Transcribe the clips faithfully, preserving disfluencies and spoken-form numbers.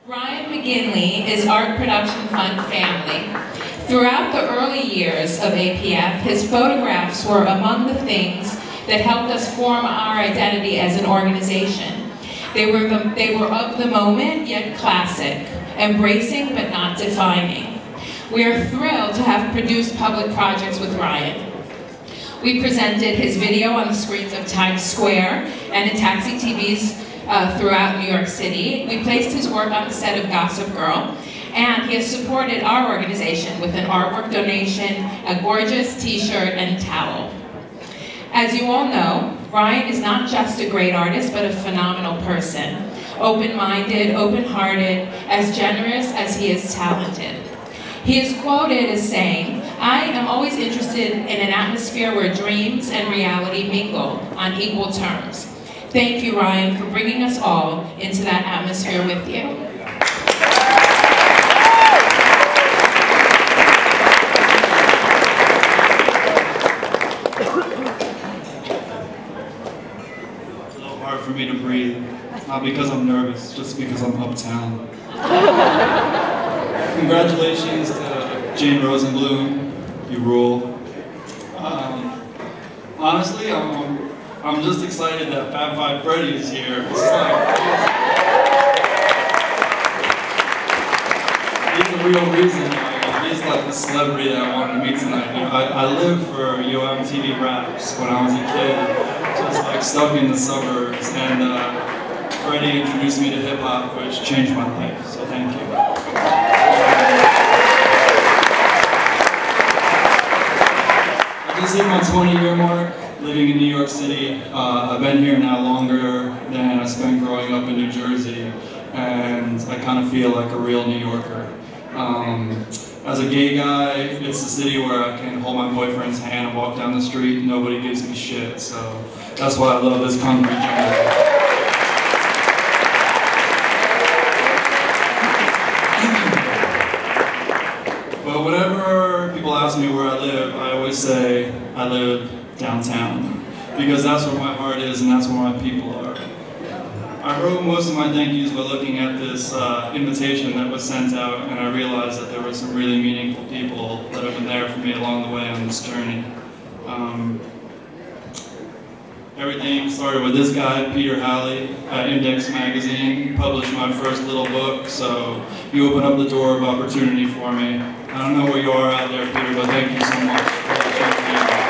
Ryan McGinley is Art Production Fund family. Throughout the early years of A P F, his photographs were among the things that helped us form our identity as an organization. They were, the, they were of the moment, yet classic, embracing but not defining. We are thrilled to have produced public projects with Ryan. We presented his video on the screens of Times Square and in taxi T Vs uh, throughout New York City. We placed his work on the set of Gossip Girl, and he has supported our organization with an artwork donation, a gorgeous t-shirt, and a towel. As you all know, Ryan is not just a great artist, but a phenomenal person. Open-minded, open-hearted, as generous as he is talented. He is quoted as saying, "I am always interested in an atmosphere where dreams and reality mingle on equal terms." Thank you, Ryan, for bringing us all into that atmosphere with you. It's a little hard for me to breathe, not because I'm nervous, just because I'm uptown. Congratulations to Jane Rosenblum, you rule. Um, honestly, I'm, I'm just excited that Fab Five Freddy is here. It's like, he's the real reason. Like, he's like the celebrity that I wanted to meet tonight. You know, I, I lived for Yo M T V Raps when I was a kid, just like stuck in the suburbs, and uh, Freddie introduced me to hip hop, which changed my life. So thank you. I just hit my twenty year mark living in New York City. Uh, I've been here now longer than I spent growing up in New Jersey, and I kind of feel like a real New Yorker. Um, as a gay guy, it's a city where I can hold my boyfriend's hand and walk down the street and nobody gives me shit, so that's why I love this concrete jungle. But whenever people ask me where I live, I always say I live downtown, because that's where my heart is and that's where my people are. I wrote most of my thank yous by looking at this uh, invitation that was sent out, and I realized that there were some really meaningful people that have been there for me along the way on this journey. Um, Everything started with this guy, Peter Halley, at Index Magazine. Published my first little book, so you opened up the door of opportunity for me. I don't know where you are out there, Peter, but thank you so much for the chance to be here.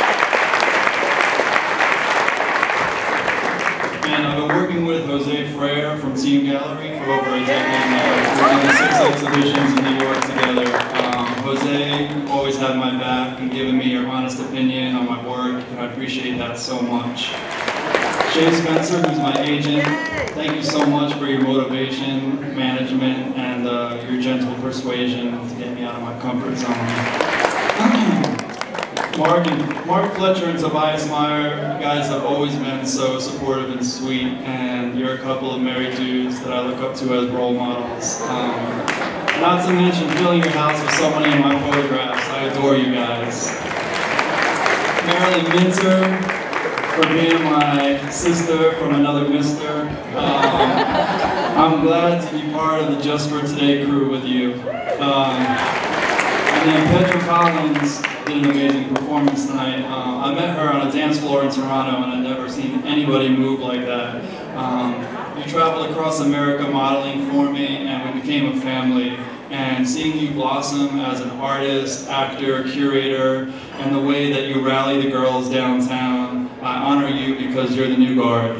And I've been working with Jose Freire from Team Gallery for over a decade now. We've done six exhibitions in New York together. Um, Jose always had my back and given me your honest opinion on my work, and I appreciate that so much. Shay Spencer, who's my agent, thank you so much for your motivation, management, and uh, your gentle persuasion to get me out of my comfort zone. Mark, and, Mark Fletcher and Tobias Meyer, you guys have always been so supportive and sweet, and you're a couple of married dudes that I look up to as role models. Um, not to mention filling your house with so many of my photographs. I adore you guys. Marilyn Minter, for being my sister from another mister. Um, I'm glad to be part of the Just for Today crew with you. Um, and then Petra Collins did an amazing performance tonight. Uh, I met her on a dance floor in Toronto, and I've never seen anybody move like that. Um, you traveled across America modeling for me, and we became a family. And seeing you blossom as an artist, actor, curator, and the way that you rally the girls downtown, I honor you because you're the new guard.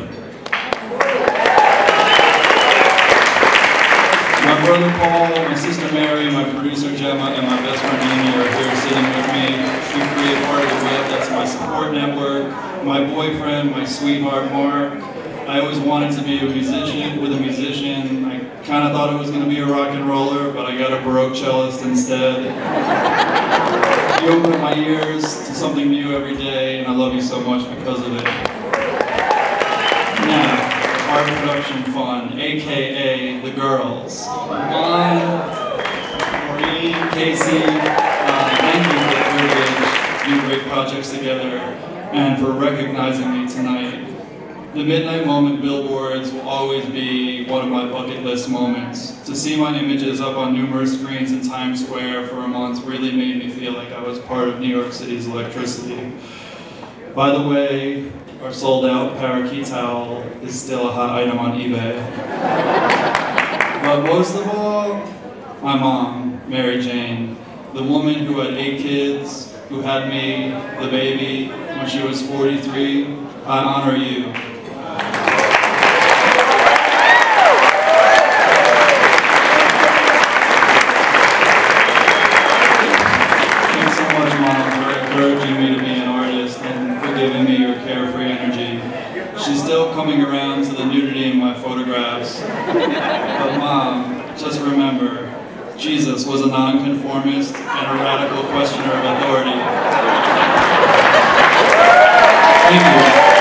My brother Paul, my sister Mary, my producer Gemma, and my best friend Amy are here sitting with me. You create part of the web, that's my support network. My boyfriend, my sweetheart Mark. I always wanted to be a musician with a musician. I kind of thought it was going to be a rock and roller, but I got a Baroque cellist instead. You open up my ears to something new every day, and I love you so much because of it. Now, Art Production Fund, A K A The Girls. Vaughn, Maureen, Casey, uh, thank you for the privilege to do great projects together, and for recognizing me tonight. The Midnight Moment billboards will always be one of my bucket list moments. To see my images up on numerous screens in Times Square for a month really made me feel like I was part of New York City's electricity. By the way, our sold-out parakeet towel is still a hot item on eBay. But most of all, my mom, Mary Jane, the woman who had eight kids, who had me, the baby, when she was forty-three, I honor you. Thanks so much, Mom, for encouraging me to be an artist and for giving me your carefree energy. She's still coming around to the nudity in my photographs. But Mom, just remember, Jesus was a nonconformist and a radical questioner of authority. Thank you.